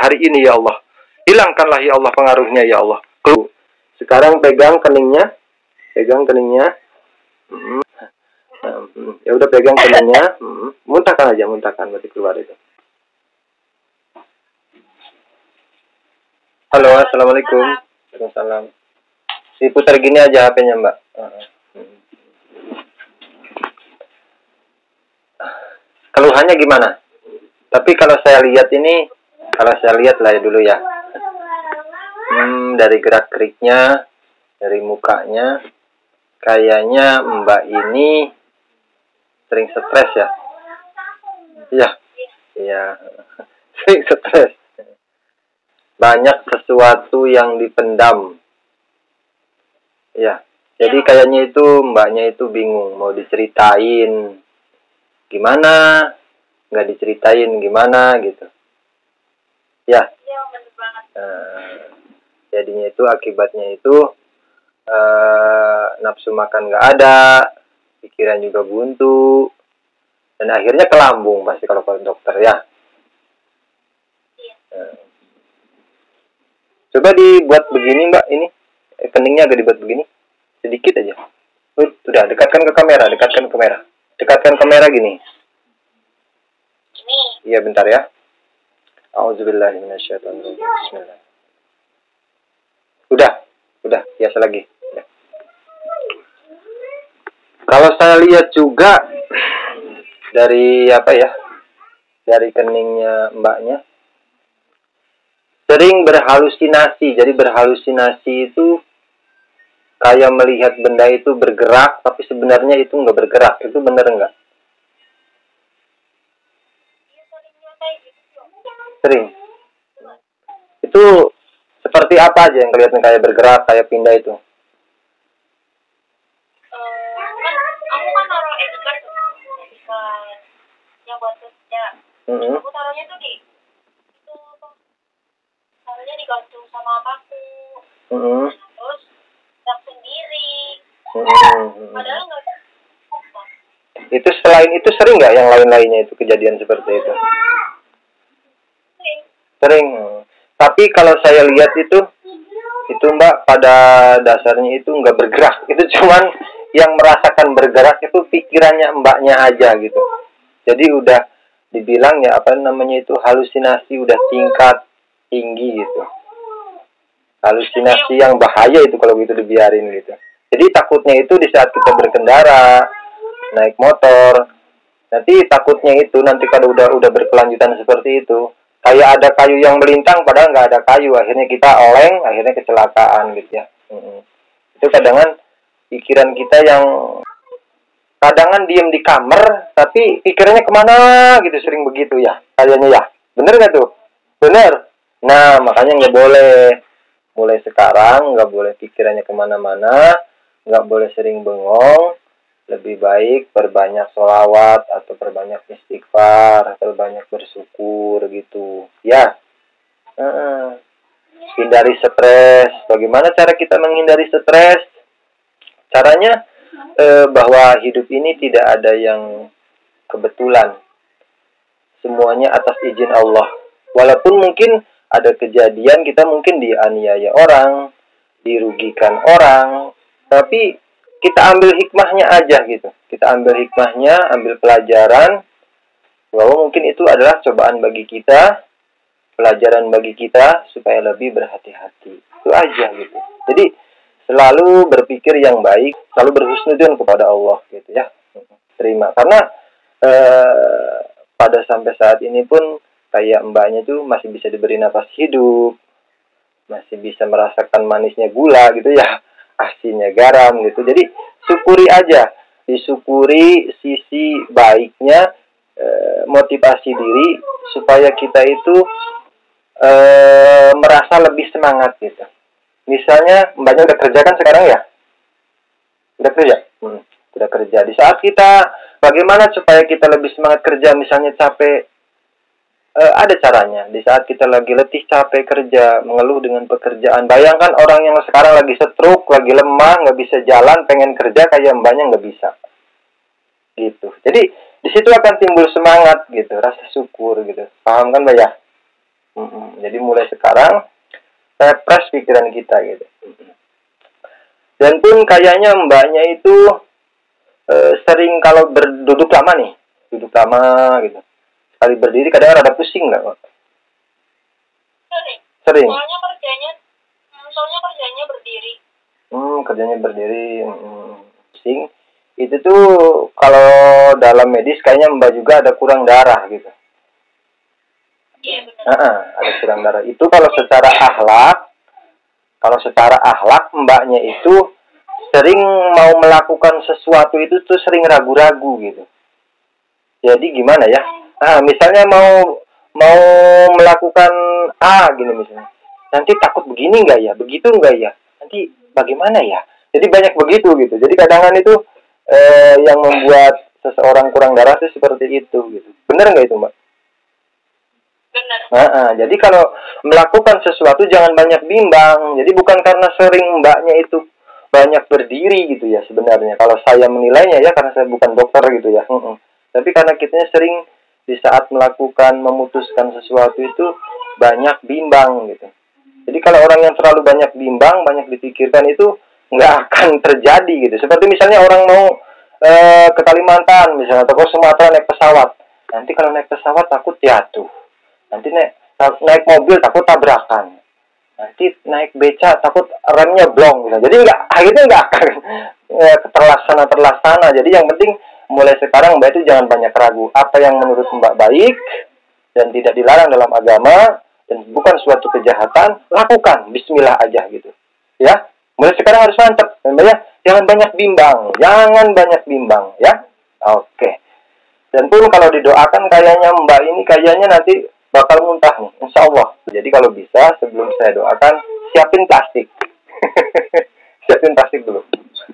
hari ini ya Allah. Hilangkanlah ya Allah pengaruhnya ya Allah. Sekarang pegang keningnya. Ya udah pegang keningnya. Muntahkan aja, muntahkan berarti keluar itu. Halo, assalamualaikum. Waalaikumsalam. Diputar gini aja HP-nya Mbak. Keluhannya gimana? Tapi kalau saya lihat lah ya dulu ya. Dari gerak-geriknya, dari mukanya, kayaknya Mbak ini sering stres ya. Iya, sering stres. Banyak sesuatu yang dipendam. Ya, jadi kayaknya itu Mbaknya itu bingung mau diceritain gimana, nggak diceritain gimana gitu. Ya. Jadinya itu akibatnya itu nafsu makan nggak ada, pikiran juga buntu, dan akhirnya ke lambung pasti kalau ke dokter ya. Coba dibuat begini Mbak, ini keningnya agak dibuat begini, sedikit aja. Udah, dekatkan ke kamera gini. Iya bentar ya. Auzubillahiminasyaitonirrajim. Bismillah. Udah, biasa lagi. Ya. Kalau saya lihat juga dari dari keningnya Mbaknya, sering berhalusinasi. Jadi berhalusinasi itu kayak melihat benda itu bergerak, tapi sebenarnya itu nggak bergerak. Itu benar nggak? Sering. Itu seperti apa aja yang kelihatan kayak bergerak, kayak pindah itu? Aku kan naruh edikan yang buat kerja. Aku taruhnya tuh taruhnya digantung sama paku. Terus gerak sendiri. Padahal nggak. Itu selain itu sering nggak yang lain-lainnya itu kejadian seperti itu? Sering. Tapi kalau saya lihat itu Mbak pada dasarnya itu nggak bergerak. Itu cuman yang merasakan bergerak itu pikirannya Mbaknya aja gitu. Jadi udah dibilang ya itu halusinasi udah tingkat tinggi gitu. Halusinasi yang bahaya itu kalau gitu dibiarin gitu. Jadi takutnya itu di saat kita berkendara, naik motor, nanti takutnya itu nanti kalau udah berkelanjutan seperti itu, kayak ada kayu yang melintang padahal nggak ada kayu, akhirnya kita oleng, akhirnya kecelakaan gitu ya. Itu kadang-kadang pikiran kita yang kadang-kadang diem di kamar tapi pikirannya kemana gitu, sering begitu ya kayaknya ya. Bener nggak tuh? Bener. Nah makanya nggak boleh, mulai sekarang nggak boleh pikirannya kemana-mana, nggak boleh sering bengong. Lebih baik perbanyak sholawat atau perbanyak istighfar, perbanyak bersyukur gitu ya. Hindari stres. Bagaimana cara kita menghindari stres? Caranya bahwa hidup ini tidak ada yang kebetulan, semuanya atas izin Allah. Walaupun mungkin ada kejadian kita mungkin dianiaya orang, dirugikan orang, tapi kita ambil hikmahnya aja gitu. Kita ambil hikmahnya, ambil pelajaran bahwa mungkin itu adalah cobaan bagi kita, pelajaran bagi kita supaya lebih berhati-hati. Itu aja gitu. Jadi selalu berpikir yang baik, selalu berhusnudzon kepada Allah gitu ya. Terima. Karena pada sampai saat ini pun kayak Mbaknya tuh masih bisa diberi nafas hidup, masih bisa merasakan manisnya gula gitu ya, asinnya garam gitu. Jadi syukuri aja, disyukuri sisi baiknya, motivasi diri supaya kita itu merasa lebih semangat gitu. Misalnya Mbaknya udah kerja kan sekarang ya? Udah kerja? Udah kerja. Di saat kita bagaimana supaya kita lebih semangat kerja, misalnya capek, ada caranya. Di saat kita lagi letih, capek kerja, mengeluh dengan pekerjaan. Bayangkan orang yang sekarang lagi stroke, lagi lemah, nggak bisa jalan, pengen kerja kayak Mbaknya nggak bisa. Gitu. Jadi di situ akan timbul semangat gitu, rasa syukur gitu. Paham kan Mbak ya? Jadi mulai sekarang refresh pikiran kita gitu. Dan pun kayaknya mbaknya itu sering kalau duduk lama gitu. Sekali berdiri kadang rada pusing nggak, Pak? Sering. Soalnya kerjanya berdiri. Kerjanya berdiri. Pusing. Itu tuh kalau dalam medis kayaknya mbak juga ada kurang darah gitu. Iya benar. Ada kurang darah. Itu kalau secara akhlak mbaknya itu sering mau melakukan sesuatu itu tuh sering ragu-ragu gitu. Jadi gimana ya? Misalnya mau melakukan A gini misalnya. Nanti takut begini nggak ya? Begitu nggak ya? Nanti bagaimana ya? Jadi banyak begitu gitu. Jadi kadang-kadang itu yang membuat seseorang kurang darah itu seperti itu gitu. Benar nggak itu, Mbak? Benar. Jadi kalau melakukan sesuatu jangan banyak bimbang. Jadi bukan karena sering mbaknya itu banyak berdiri gitu ya sebenarnya. Kalau saya menilainya ya, karena saya bukan dokter gitu ya. Tapi karena kitanya sering di saat memutuskan sesuatu itu banyak bimbang gitu. Jadi kalau orang yang terlalu banyak bimbang, banyak dipikirkan itu nggak akan terjadi gitu. Seperti misalnya orang mau ke Kalimantan misalnya atau ke Sumatera naik pesawat. Nanti kalau naik pesawat takut jatuh. Nanti naik mobil takut tabrakan. Nanti naik beca takut remnya blong gitu. Jadi akhirnya nggak akan terlaksana. Jadi yang penting mulai sekarang Mbak itu jangan banyak ragu. Apa yang menurut Mbak baik dan tidak dilarang dalam agama dan bukan suatu kejahatan, lakukan. Bismillah aja gitu. Ya, mulai sekarang harus mantap. Ya, jangan banyak bimbang, ya. Oke. Dan pun kalau didoakan kayaknya Mbak ini kayaknya nanti bakal muntah nih, insya Allah. Jadi kalau bisa sebelum saya doakan siapin plastik. Siapin plastik dulu.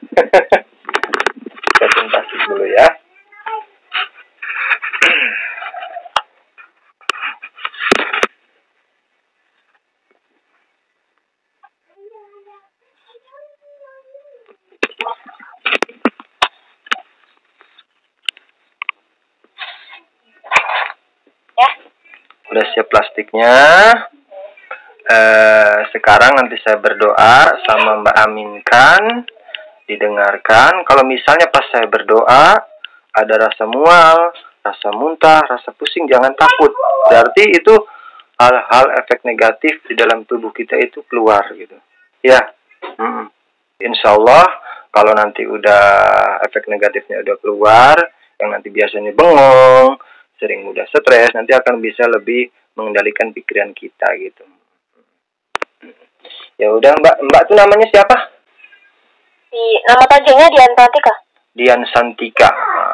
Siapin plastik dulu ya. Udah siap plastiknya. Sekarang nanti saya berdoa sama Mbak aminkan, didengarkan. Kalau misalnya pas saya berdoa ada rasa mual, rasa muntah, rasa pusing, jangan takut. Berarti itu hal-hal efek negatif di dalam tubuh kita itu keluar gitu. Ya, insya Allah kalau nanti udah efek negatifnya udah keluar, yang nanti biasanya bengong, sering mudah stres, nanti akan bisa lebih mengendalikan pikiran kita gitu. Ya udah Mbak tuh namanya siapa? Nama panjangnya Dian Santika. Dian Santika.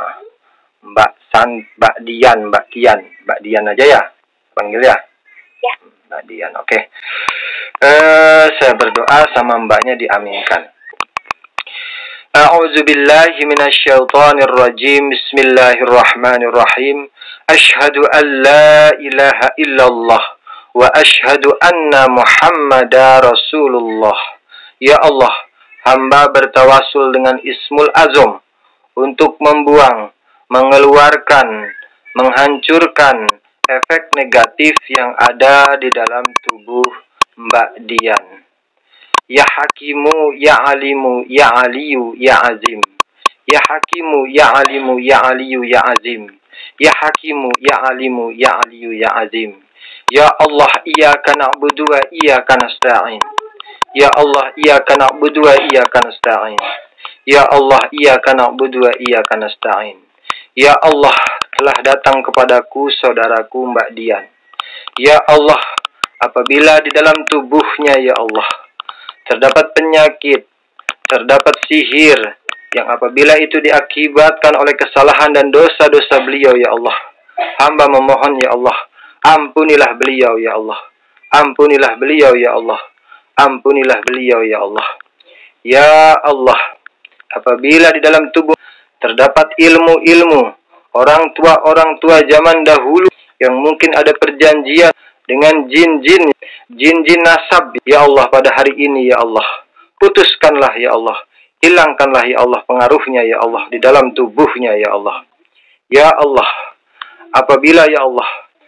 Mbak Dian aja ya panggil ya. Ya. Mbak Dian, oke. Saya berdoa sama mbaknya diaminkan. A'udzu billahi minasyaitonir rajim. Bismillahirrahmanirrahim. Asyhadu an la ilaha illallah wa asyhadu anna Muhammadar Rasulullah. Ya Allah, hamba bertawasul dengan Ismul Azam untuk membuang, mengeluarkan, menghancurkan efek negatif yang ada di dalam tubuh Mbak Dian. Ya Hakimu, Ya Alimu, Ya Aliyu, Ya Azim. Ya Hakimu, Ya Alimu, Ya Aliyu, Ya Azim. Ya Hakimu, Ya Alimu, Ya Aliyu, Ya Azim. Ya Allah, Iyyaka na'budu wa Iyyaka nasta'in. Ya Allah, Iyyaka na'budu wa Iyyaka nasta'in. Ya Allah, Iyyaka na'budu wa Iyyaka nasta'in. Ya Allah, telah datang kepadaku saudaraku Mbak Dian. Ya Allah, apabila di dalam tubuhnya ya Allah terdapat penyakit, terdapat sihir yang apabila itu diakibatkan oleh kesalahan dan dosa-dosa beliau ya Allah, hamba memohon ya Allah, ampunilah beliau ya Allah. Ampunilah beliau ya Allah. Ampunilah beliau ya Allah. Ya Allah, apabila di dalam tubuh terdapat ilmu-ilmu orang tua zaman dahulu yang mungkin ada perjanjian dengan jin-jin nasab ya Allah pada hari ini ya Allah, putuskanlah ya Allah, hilangkanlah ya Allah pengaruhnya ya Allah di dalam tubuhnya ya Allah. Ya Allah, apabila ya Allah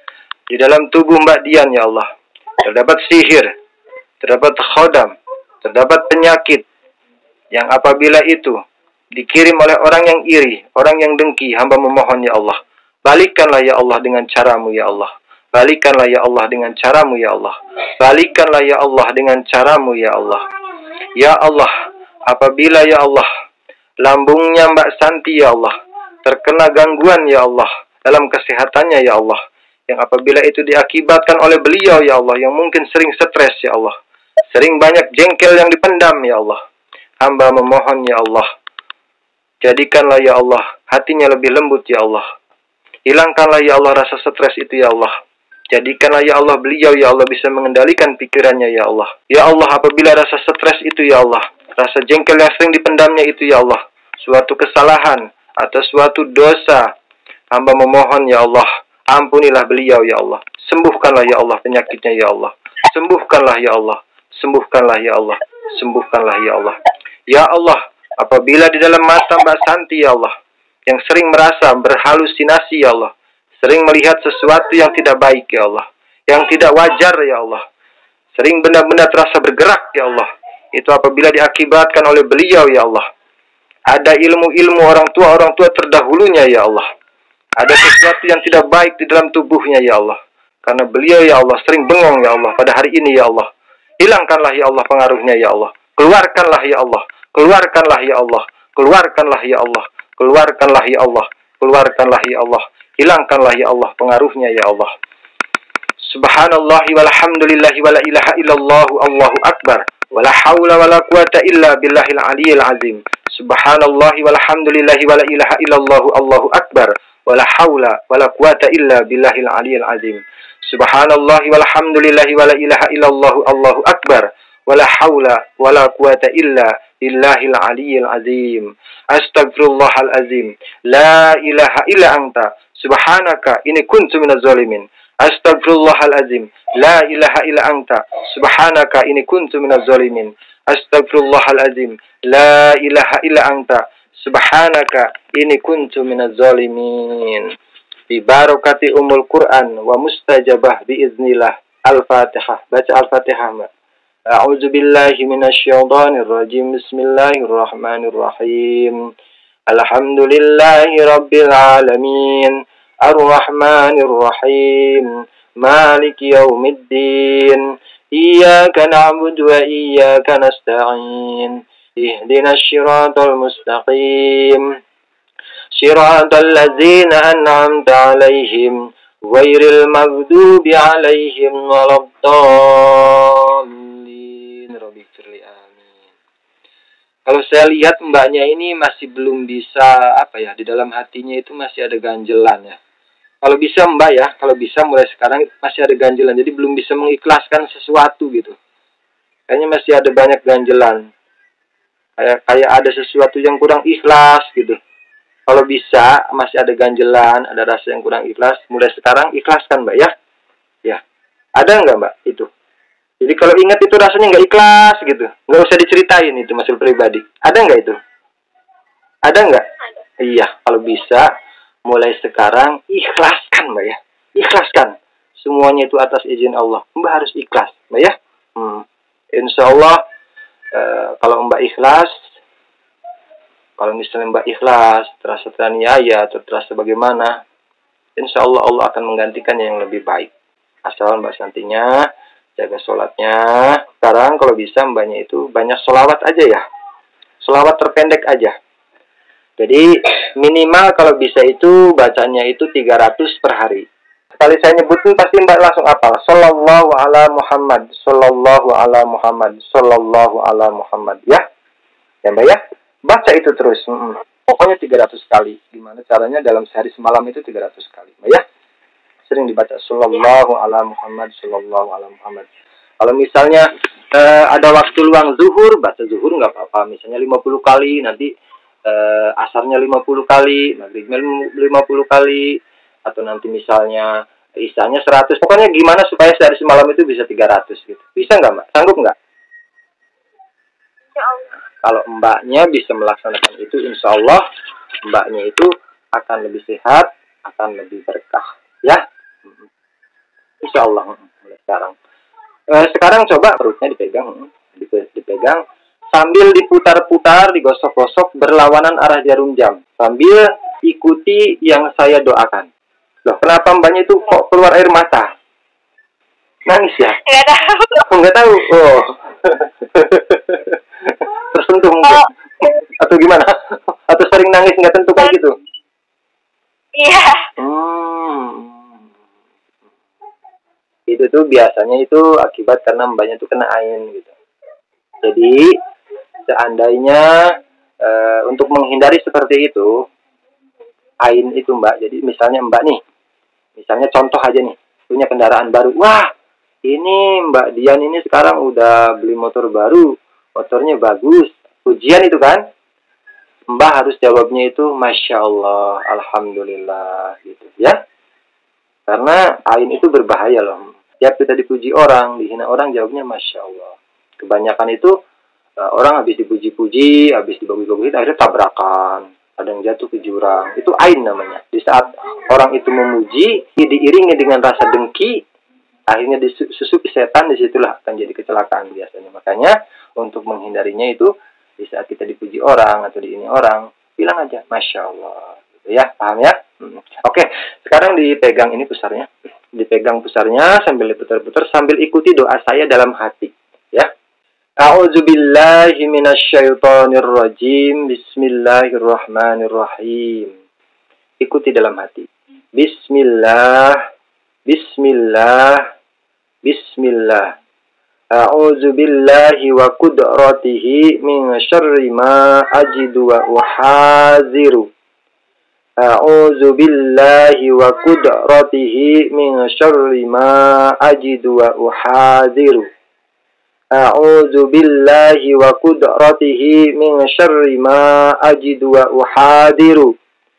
Di dalam tubuh Mbak Dian ya Allah, terdapat sihir, terdapat khodam, terdapat penyakit, yang apabila itu dikirim oleh orang yang iri, orang yang dengki, hamba memohon ya Allah, balikkanlah ya Allah dengan caramu ya Allah. Balikkanlah ya Allah dengan caramu ya Allah. Balikkanlah ya Allah dengan caramu ya Allah. Ya Allah, apabila ya Allah, lambungnya Mbak Santi ya Allah, terkena gangguan ya Allah, dalam kesehatannya ya Allah, yang apabila itu diakibatkan oleh beliau ya Allah, yang mungkin sering stres ya Allah, sering banyak jengkel yang dipendam ya Allah, hamba memohon ya Allah, jadikanlah ya Allah hatinya lebih lembut ya Allah. Hilangkanlah ya Allah rasa stres itu ya Allah. Jadikanlah ya Allah beliau ya Allah bisa mengendalikan pikirannya ya Allah. Ya Allah, apabila rasa stres itu ya Allah, rasa jengkel yang sering dipendamnya itu ya Allah, suatu kesalahan atau suatu dosa, hamba memohon ya Allah, ampunilah beliau ya Allah. Sembuhkanlah ya Allah penyakitnya ya Allah. Sembuhkanlah ya Allah. Sembuhkanlah ya Allah. Sembuhkanlah ya Allah. Ya Allah, apabila di dalam mata Mbak Santi ya Allah, yang sering merasa berhalusinasi ya Allah, sering melihat sesuatu yang tidak baik ya Allah, yang tidak wajar ya Allah, sering benda-benda terasa bergerak ya Allah, itu apabila diakibatkan oleh beliau ya Allah, ada ilmu-ilmu orang tua terdahulunya ya Allah, ada sesuatu yang tidak baik di dalam tubuhnya ya Allah, karena beliau ya Allah sering bengong ya Allah pada hari ini ya Allah. Hilangkanlah ya Allah pengaruhnya ya Allah. Keluarkanlah ya Allah. Keluarkanlah ya Allah. Keluarkanlah ya Allah. Keluarkanlah ya Allah. Keluarkanlah ya Allah. Hilangkanlah ya Allah pengaruhnya ya Allah. Subhanallahi walhamdulillahi wala ilaha illallah Allahu akbar. Wala hawla wala quwata illa billahil aliyil azim. Subhanallahi walhamdulillahi wala ilaha illallah Allahu akbar. Wala hawla wala quwata illa billahil aliyil azim. Subhanallahi walhamdulillahi wala ilaha illallah Allahu akbar. Wala hawla wala quwata illa billahil aliyil azim. Astaghfirullahal azim. La ilaha illa anta. Subhanaka inni kuntu minaz zalimin. Astaghfirullahal azim. La ilaha illa anta. Subhanaka inni kuntu minaz zalimin. Astaghfirullahal azim. La ilaha illa anta. Subhanaka inni kuntu minaz zalimin. Bi barakati umul Quran wa mustajabah biiznillah. Al-Fatihah. Baca Al-Fatihah, Mbak. A'udzu billahi minasyaitonir rajim. Bismillahirrahmanirrahim. Alhamdulillahi rabbil alamin. Ar-Rahmanir Rahim. Maliki yaumiddin. Iyyaka na'budu wa iyyaka nasta'in. Ihdinas siratal mustaqim. Siratal ladzina an'amta 'alaihim ghairil maghdubi 'alaihim waladdallin. Rabbighfirli, amin. Kalau saya lihat mbaknya ini masih belum bisa di dalam hatinya itu masih ada ganjelan ya. Kalau bisa Mbak ya, kalau bisa mulai sekarang masih ada ganjelan. Jadi belum bisa mengikhlaskan sesuatu gitu. Kayaknya masih ada banyak ganjelan. Kayak ada sesuatu yang kurang ikhlas gitu. Kalau bisa masih ada ganjelan, ada rasa yang kurang ikhlas, mulai sekarang ikhlaskan Mbak ya. Ya. Ada nggak Mbak itu? Jadi kalau ingat itu rasanya nggak ikhlas gitu. Nggak usah diceritain itu masalah pribadi. Ada nggak itu? Ada nggak? Iya, kalau bisa mulai sekarang ikhlaskan Mbak ya. Ikhlaskan. Semuanya itu atas izin Allah. Mbak harus ikhlas Mbak ya. Insya Allah kalau Mbak ikhlas, kalau misalnya Mbak ikhlas, terasa teraniaya atau terasa bagaimana, insya Allah Allah akan menggantikannya yang lebih baik. Asal Mbak Santinya jaga sholatnya. Sekarang kalau bisa Mbaknya itu banyak sholawat aja ya. Sholawat terpendek aja. Jadi minimal kalau bisa itu bacanya itu 300 per hari. Sekali saya nyebutin pasti Mbak langsung hafal. Sallallahu ala Muhammad, sallallahu ala Muhammad, sallallahu ala Muhammad. Ya Mbak ya. Baca itu terus. Pokoknya 300 kali. Gimana caranya dalam sehari semalam itu 300 kali. Mbak ya. Sering dibaca sallallahu ala Muhammad, sallallahu ala Muhammad. Kalau misalnya ada waktu luang zuhur, baca zuhur nggak apa-apa. Misalnya 50 kali, nanti asarnya 50 kali, maghribnya 50 kali, atau nanti misalnya isanya 100. Pokoknya gimana supaya sehari semalam itu bisa 300 gitu. Bisa nggak Mbak? Sanggup nggak? Insya Allah. Kalau Mbaknya bisa melaksanakan itu, insya Allah Mbaknya itu akan lebih sehat, akan lebih berkah. Ya. Insya Allah mulai sekarang. Sekarang coba perutnya dipegang sambil diputar-putar, digosok-gosok berlawanan arah jarum jam sambil ikuti yang saya doakan. Loh, kenapa mbaknya itu kok keluar air mata? Nangis ya? Nggak tahu. Nggak tahu. Oh. Tersentuh mungkin. Atau gimana? Atau sering nangis nggak tentu kayak gitu? Iya. Itu tuh biasanya itu akibat karena mbaknya tuh kena ain gitu. Jadi seandainya untuk menghindari seperti itu, ain itu mbak. Jadi misalnya mbak nih, misalnya contoh aja nih, punya kendaraan baru. Wah, ini Mbak Dian ini sekarang udah beli motor baru, motornya bagus. Ujian itu kan, Mbak harus jawabnya itu Masya Allah, Alhamdulillah gitu ya. Karena ain itu berbahaya loh. Setiap kita dipuji orang, dihina orang, jawabnya Masya Allah. Kebanyakan itu orang habis dipuji-puji, habis dibagus-bagusin, akhirnya tabrakan. Ada yang jatuh ke jurang. Itu ain namanya. Di saat orang itu memuji, diiringi dengan rasa dengki, akhirnya disusupi setan, disitulah akan jadi kecelakaan biasanya. Makanya untuk menghindarinya itu, di saat kita dipuji orang atau diini orang, bilang aja Masya Allah. Gitu ya, paham ya? Oke, sekarang dipegang ini pusarnya. Dipegang pusarnya sambil diputar-putar, sambil ikuti doa saya dalam hati. Ya. A'udzubillahi minasyaitonirrajim. Bismillahirrahmanirrahim. Ikuti dalam hati. Bismillah, Bismillah, Bismillah. A'udzubillahi wa qudratihi min syarri ma ajidu wa uhaziru. A'udzubillahi wa qudratihi min syarri ma ajidu wa uhaziru. A'udzubillahi wa qudratihi min syarri ma ajidu wa uhadiru.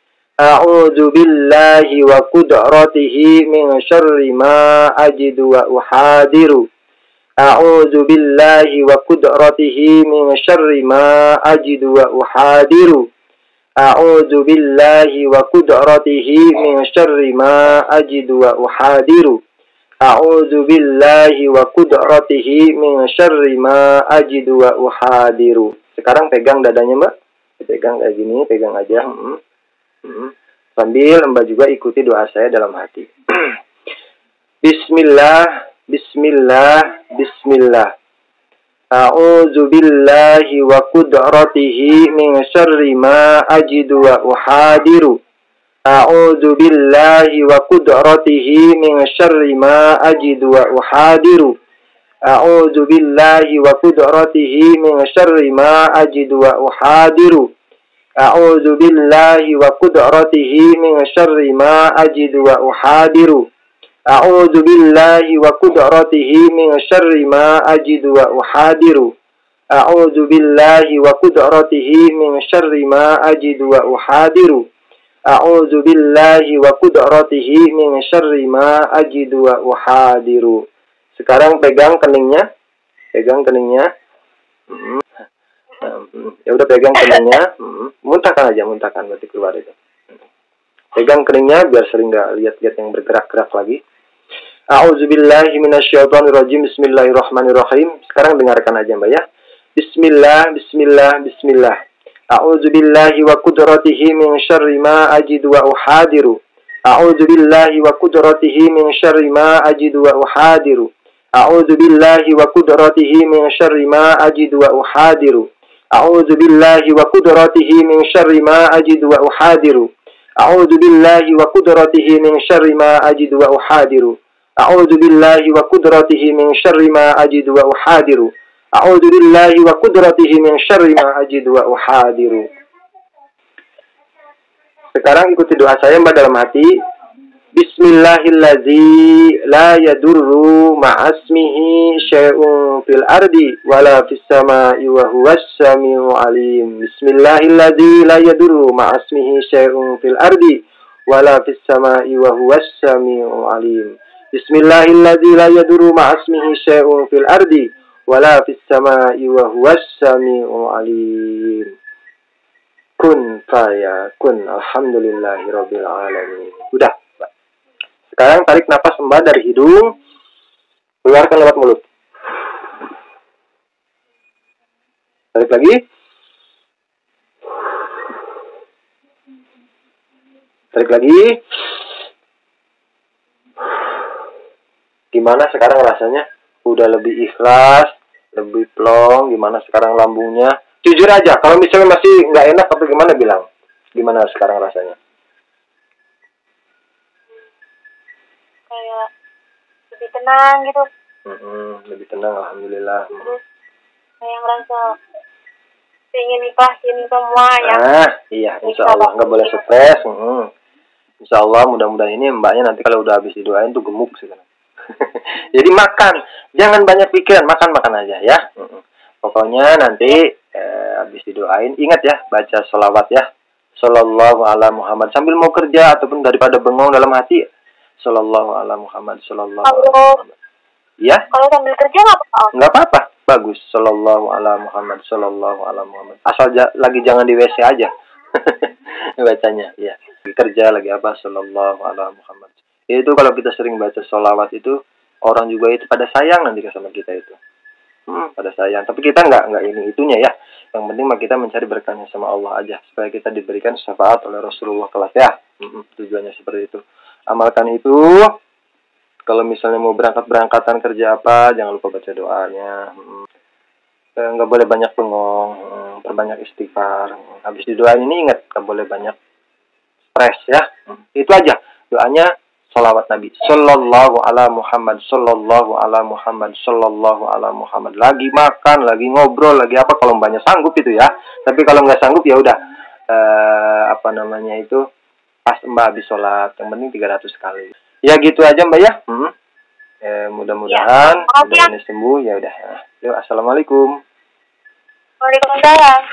A'udzubillahi wa qudratihi min syarri ma ajidu wa uhadiru. A'udzubillahi wa qudratihi min syarri ma ajidu wa uhadiru. A'udzubillahi wa qudratihi min syarri ma ajidu wa uhadiru. A'udzubillahi wa qudratihi min syarri ma ajidu wa uhadiru. Sekarang pegang dadanya mbak. Pegang kayak gini, pegang aja. Sambil mbak juga ikuti doa saya dalam hati. Bismillah, Bismillah, Bismillah. A'udzubillahi wa qudratihi min syarri ma ajidu wa uhadiru. A'udzubillahi wa qudratihi min syarri ma ajidu wa uhadiru. A'udzubillahi wa qudratihi min syarri ma ajidu wa uhadiru. A'udzubillahi wa qudratihi min syarri ma ajidu wa uhadiru. A'udzubillahi wa qudratihi min syarri ma ajidu wa uhadiru. A'udzubillahi wa qudratihi min syarri ma ajidu wa uhadiru. A'udzubillahi wa qudratihi min syarri ma ajidu wa uhadiru. Sekarang pegang keningnya. Pegang keningnya. Ya udah pegang keningnya. Muntahkan aja, muntahkan berarti keluar itu. Pegang keningnya biar sering enggak lihat-lihat yang bergerak-gerak lagi. A'udzubillahi minasyaitonirrajim. Bismillahirrahmanirrahim. Sekarang dengarkan aja Mbak ya. Bismillah, bismillah, bismillah. A'udzubillahi wa qudratihi min syarri ma ajidu wa uhadiru. A'udzubillahi wa qudratihi min syarri ma ajidu wa uhadiru. A'udzubillahi wa qudratihi min syarri ma ajidu wa uhadiru. A'udzubillahi wa qudratihi min syarri ma ajidu wa uhadiru. A'udzubillahi wa qudratihi min syarri ma ajidu wa uhadiru. A'udzubillahi wa qudratihi min syarri ma ajidu wa uhadiru. A'udzubillahi wa qudratihi min syarri ma ajidu wa uhadiru. Sekarang ikuti doa saya Mbak dalam hati. Bismillahilladzi la yadurru ma'asmihi syai'un fil ardi wala fis sama'i wa huwas sami'ul alim. Bismillahilladzi la yadurru ma'asmihi syai'un fil ardi wala fis sama'i wa huwas sami'ul alim. Bismillahilladzi la yadurru ma'asmihi syai'un fil ardi wala fis sama'i wa huwas sami'ul alim. Kun faya kun. Alhamdulillahirabbil alamin. Udah. Sekarang tarik napas Mbak dari hidung, keluarkan lewat mulut. Tarik lagi. Tarik lagi. Gimana sekarang rasanya? Udah lebih ikhlas, lebih plong. Gimana sekarang lambungnya? Jujur aja, kalau misalnya masih nggak enak atau gimana bilang. Gimana sekarang rasanya? Kayak lebih tenang gitu. Lebih tenang, alhamdulillah. Terus kayak ngerasa pengen ikhlasin semua yang iya, insya Allah nggak boleh stres. Insya Allah mudah-mudahan ini mbaknya nanti kalau udah habis didoain tuh gemuk sih kan. Jadi makan, jangan banyak pikiran, makan aja ya. Pokoknya nanti habis didoain ingat ya baca sholawat ya. Shallallahu ala Muhammad sambil mau kerja ataupun daripada bengong dalam hati. Shallallahu ala Muhammad, shallallahu ala Muhammad. Ya? Kalau sambil kerja nggak apa-apa? Nggak apa-apa, bagus. Shallallahu ala Muhammad, shallallahu ala Muhammad. Asal lagi jangan di WC aja. Bacanya, ya. Lagi kerja lagi apa? Shallallahu ala Muhammad. Itu kalau kita sering baca sholawat itu orang juga itu pada sayang nanti sama kita itu. Pada sayang. Tapi kita nggak ini itunya ya. Yang penting mah kita mencari berkahnya sama Allah aja supaya kita diberikan syafaat oleh Rasulullah kelak ya. Tujuannya seperti itu. Amalkan itu. Kalau misalnya mau berangkatan kerja apa, jangan lupa baca doanya. Nggak boleh banyak bengong, perbanyak istighfar. Habis didoain ini ingat, nggak boleh banyak stres ya. Itu aja doanya. Salawat Nabi Sallallahu ala Muhammad, Sallallahu ala Muhammad, Sallallahu ala Muhammad. Lagi makan, lagi ngobrol, lagi apa kalau mbaknya sanggup itu ya. Tapi kalau nggak sanggup ya udah pas mbak habis sholat. Yang penting 300 kali. Ya gitu aja mbak ya. Mudah-mudahan udah ini sembuh ya udah. Yuk assalamualaikum. Waalaikumsalam.